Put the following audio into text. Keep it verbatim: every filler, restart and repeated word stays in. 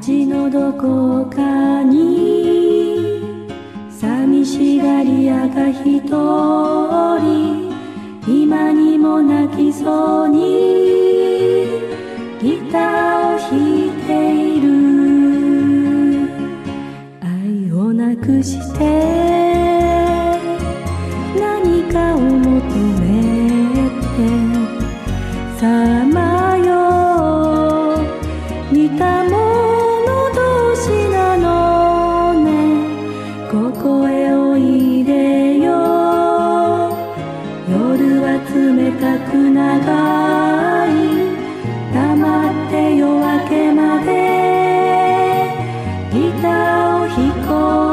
街のどこかに寂しがり屋が一人、今にも泣きそうにギターを弾いている。愛をなくして何かを求めてさあ迷う、似たもの同士なのね。ここへおいでよ、夜は冷たく長い、黙って夜明けまでギターを弾こう。